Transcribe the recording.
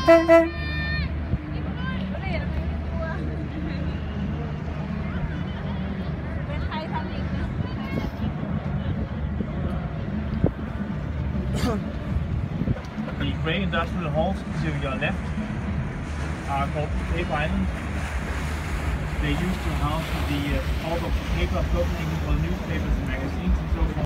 The grey industrial halls to your left are called Paper Island. They used to house the bulk of paper, Copenhagen, for newspapers and magazines and so forth.